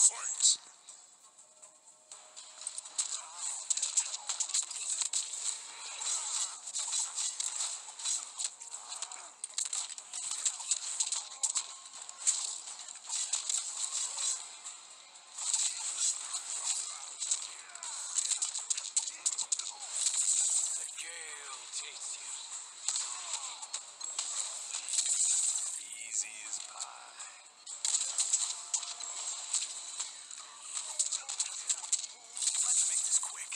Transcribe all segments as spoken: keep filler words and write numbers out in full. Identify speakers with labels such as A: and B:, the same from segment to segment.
A: Fight!
B: The gale takes you.
A: Easy as pie.
B: Let's make this quick.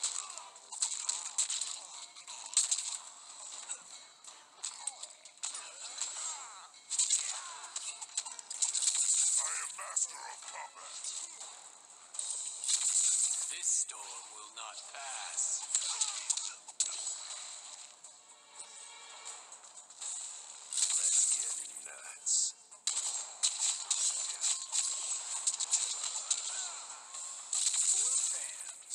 A: I am master of combat.
B: This storm will not pass.
A: Let's get nuts.
B: For the fans.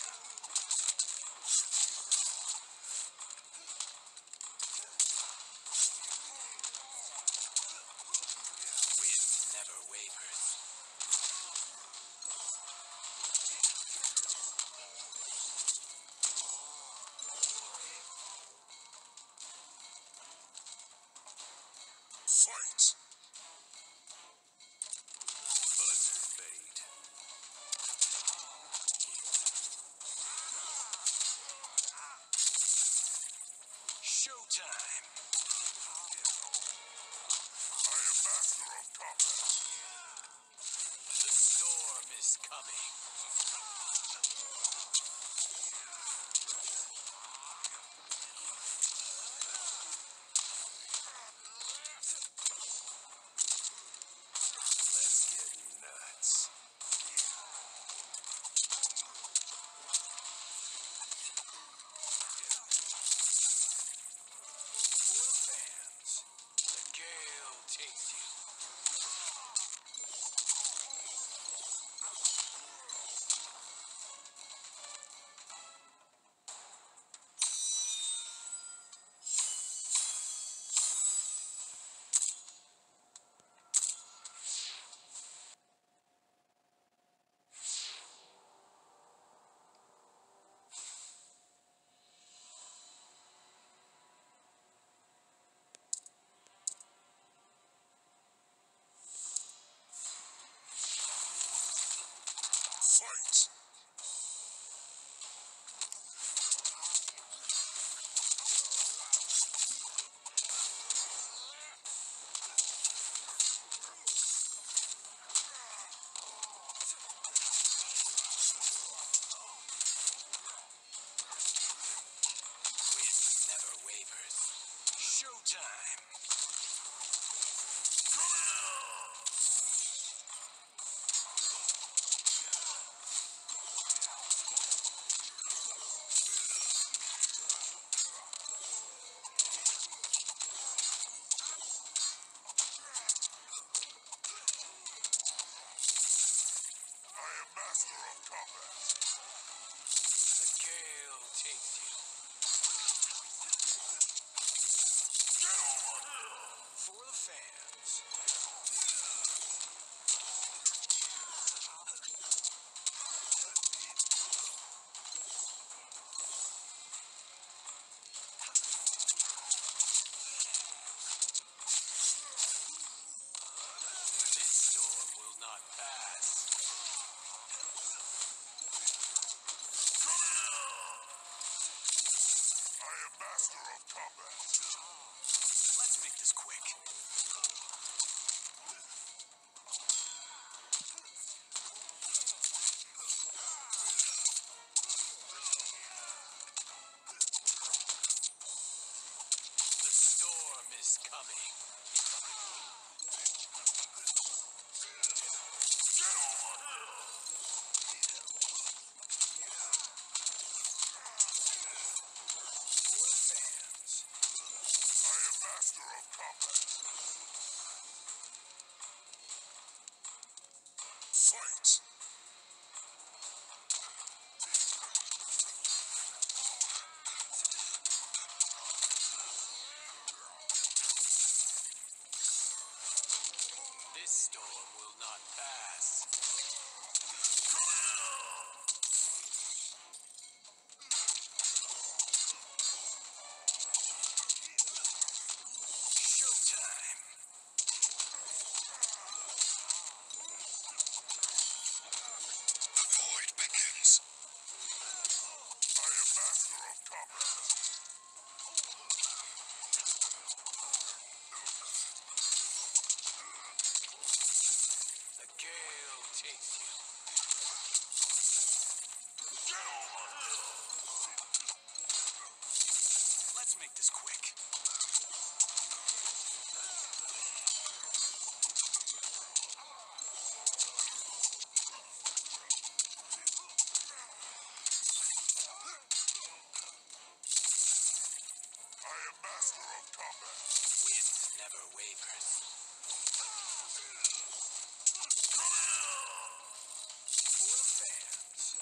B: Wind never wavers.
A: Fight! Buzzer fate.
B: Showtime.
A: I am master of combat.
B: The storm is coming.
A: Let's get nuts.
B: For the fans. The gale takes you.
A: Fight!
B: Wind never wavers. Showtime.
A: Come here! I am master of combat.
B: The gale takes you.
A: Get over here!
B: For the fans. This storm will not pass.
A: Come here! I am master of combat.
B: Let's make this quick. The storm is coming.
A: Get over here!
B: For the fans.
A: I am master of combat. Fight!
B: This storm will not not pass.
A: Come here!
B: Showtime.
A: The void begins. I am master of combat.
B: The gale takes you.
A: Get over here!
B: Let's make this quick.
A: I am master of combat.
B: Wind never wavers.
A: Come here!
B: For the fans.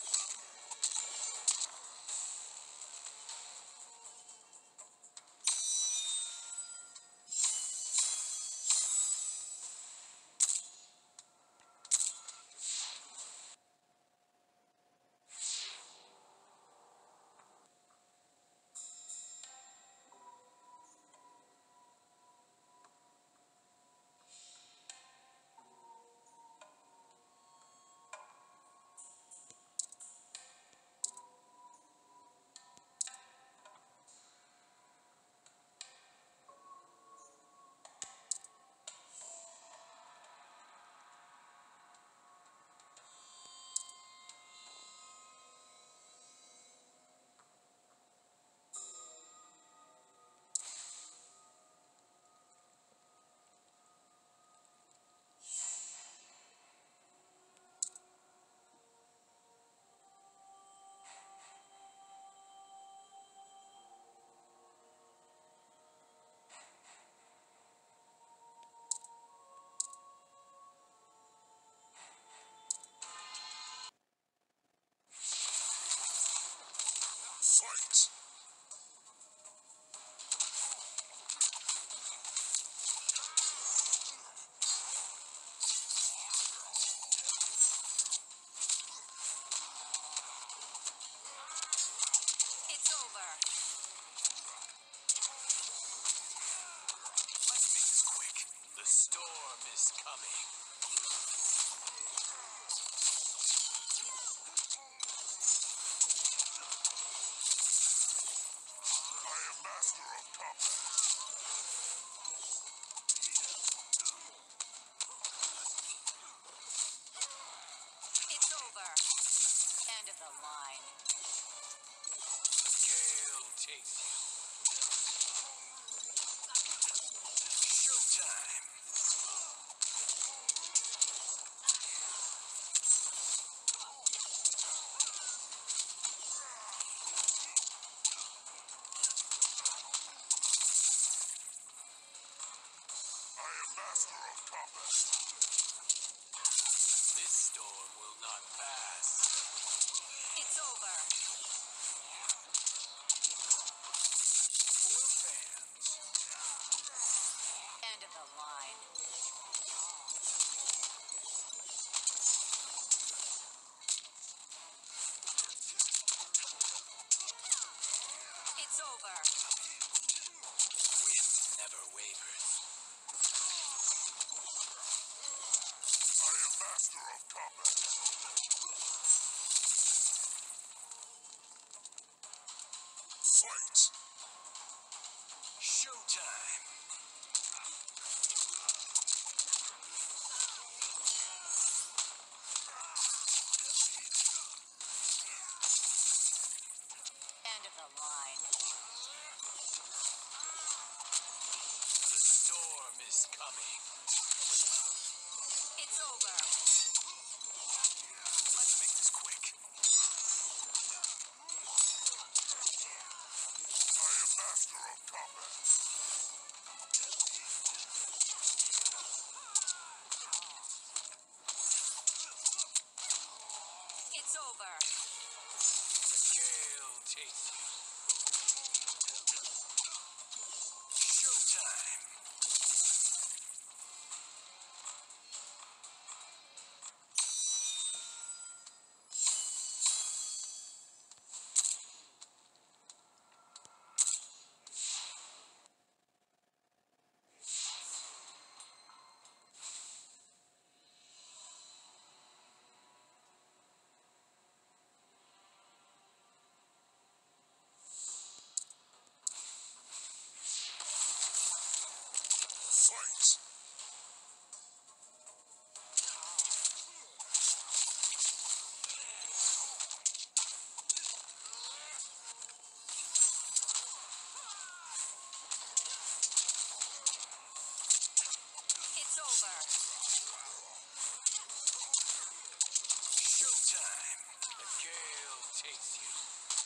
A: Fight!
C: It's over.
B: Let's make this quick. The storm is coming.
A: I am master of combat.
C: It's over. End of the line.
B: The gale takes you. Showtime.
A: I am master of combat.
B: This storm will not pass.
C: It's over.
B: For the fans.
C: End of the line. It's over.
B: Wind never wavers.
A: I am master of combat. Fight!
B: Showtime.
C: End of the line.
B: The storm is coming.
C: It's over.
B: Let's make this quick.
A: I am master of combat.
C: It's over.
B: The gale takes you. Showtime. takes you.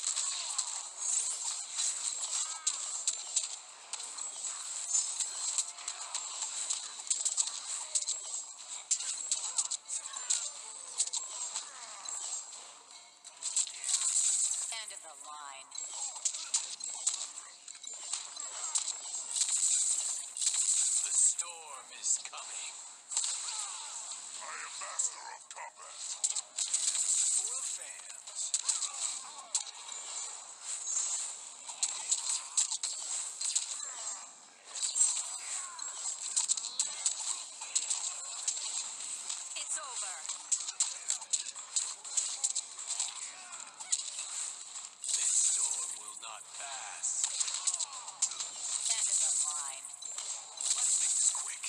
C: End of the line.
B: The storm is coming.
A: I am master of combat.
B: For the fans.
C: It's over.
B: This storm will not pass.
C: End of the line.
B: Let's make this quick.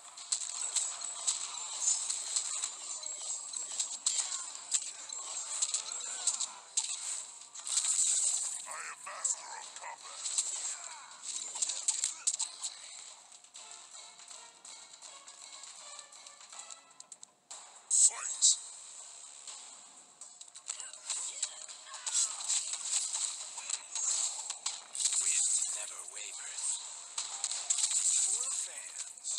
A: I am master of combat. Fight!
B: Wind never wavers. For the fans.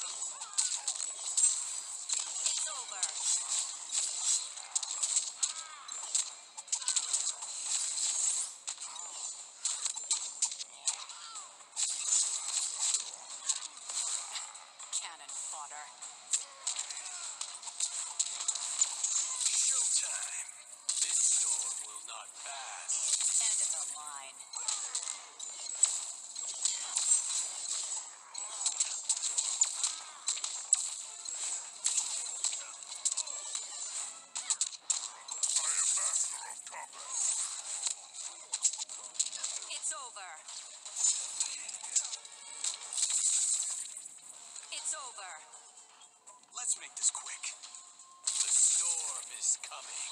C: It's over. Cannon fodder.
B: Showtime. This storm will not pass.
C: End of the line.
A: I am master of combat.
C: It's over. It's over.
B: Let's make this quick. The storm is coming.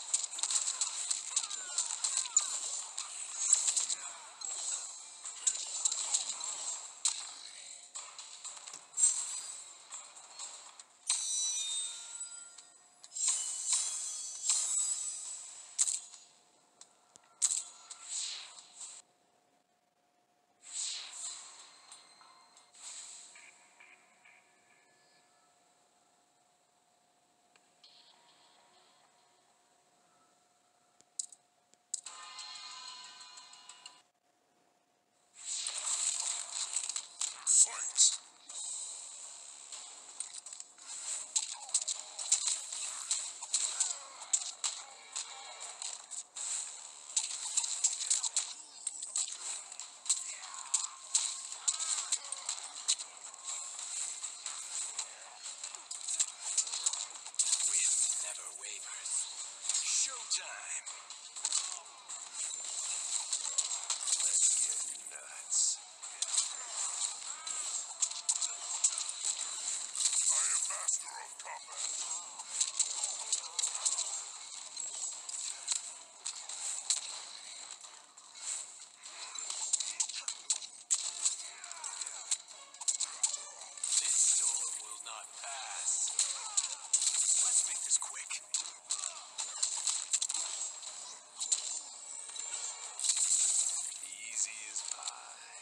A: Fight!
B: Wind never wavers. Showtime. Let's get nuts.
A: I am master of combat.
B: This storm will not pass. Let's make this quick. Easy as pie.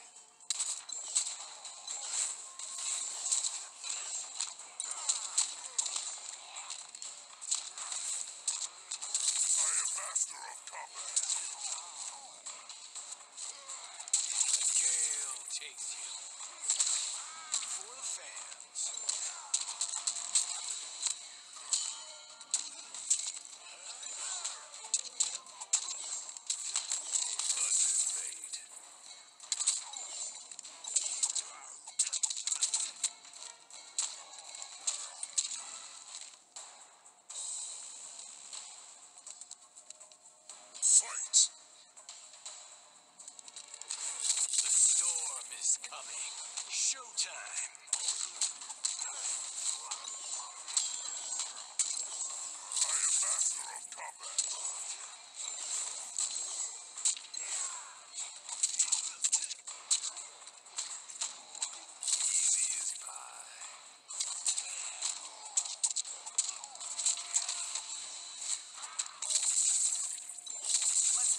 A: I am master of combat.
B: The gale takes you. For the fans. Blessed fate.
A: Fight!
B: The storm is coming. Showtime.
A: I am master of combat.
B: Easy as pie. Let's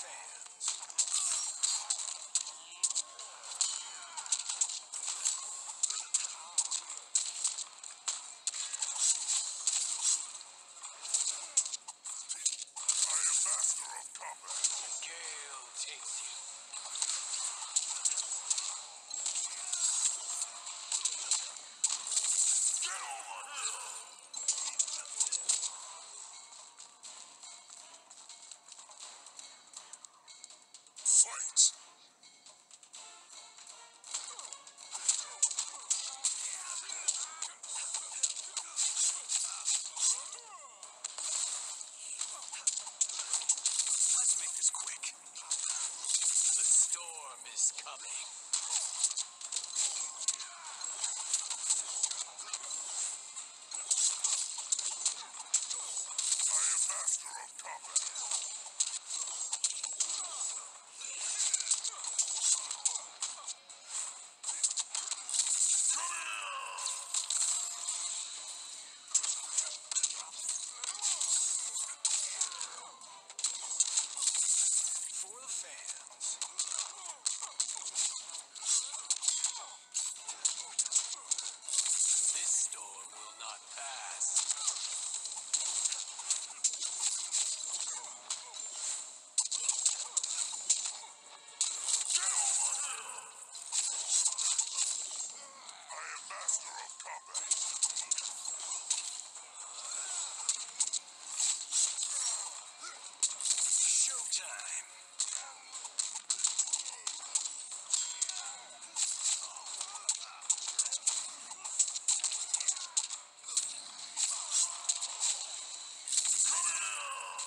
B: fans.
A: I am master of combat.
B: The gale takes you.
A: Get over here! Fight!
B: Let's make this quick. The storm is coming.
A: I am master of combat. Come here!
B: For the fans. This storm will not pass.
A: Get over here! I am master of combat.
B: Showtime.
A: Come here!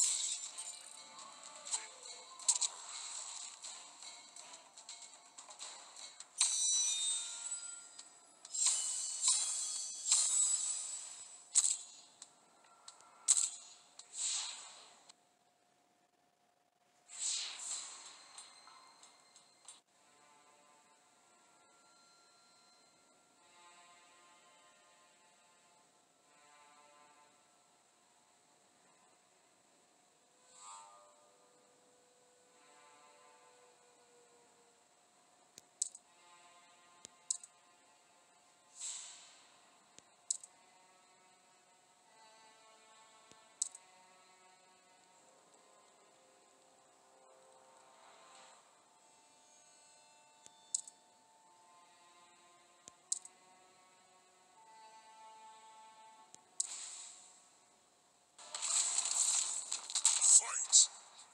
A: Fight!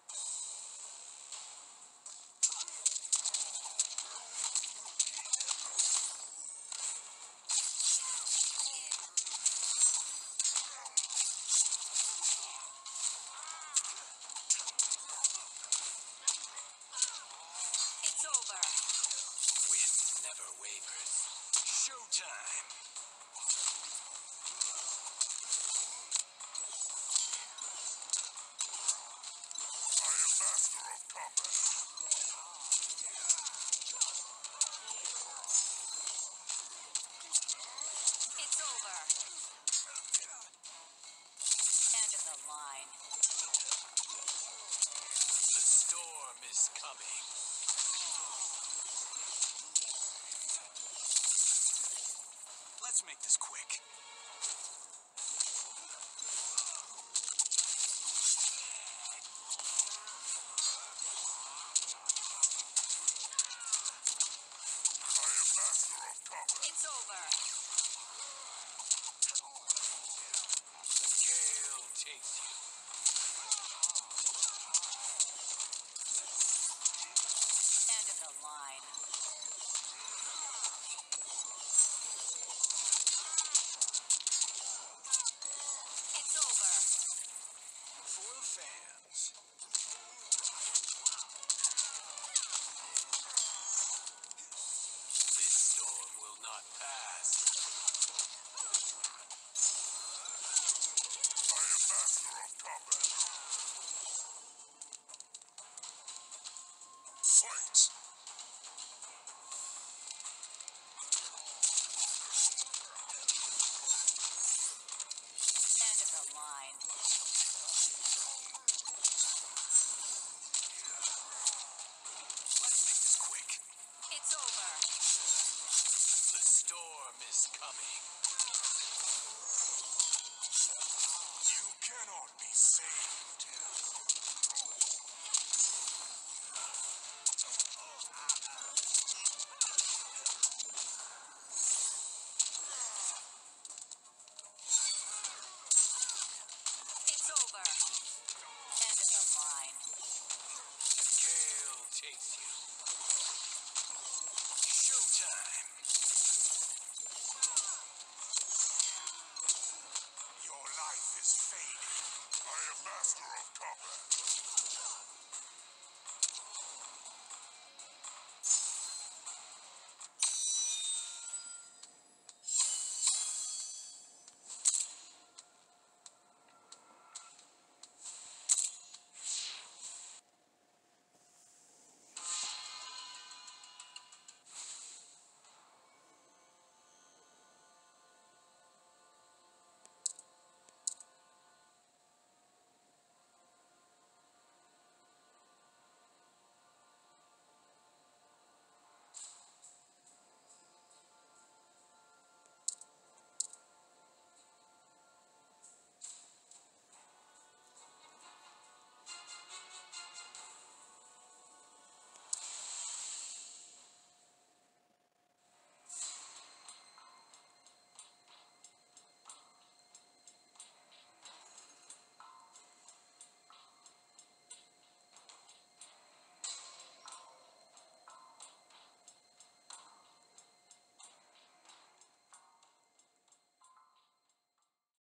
C: It's over.
B: Wind never wavers. Showtime.
A: I am master of combat.
C: It's over. End of the line.
B: The storm is coming. Let's make this quick.
A: I am master of combat.
C: It's over.
B: The gale takes you.
C: End of the line. It's over.
B: For the fans. This storm will not pass.
A: I am master of combat. Fight!
C: End of the line.
B: takes you.